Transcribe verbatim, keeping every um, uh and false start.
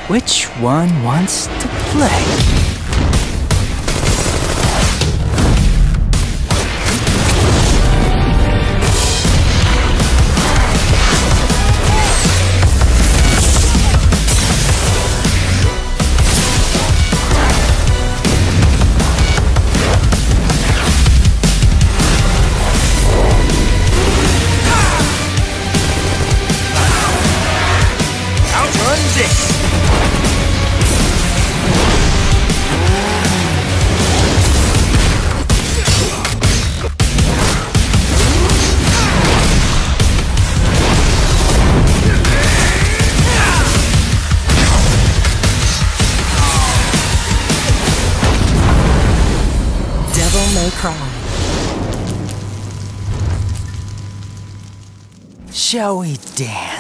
Which one wants to play? Outrun this! Devil May Cry. Shall we dance?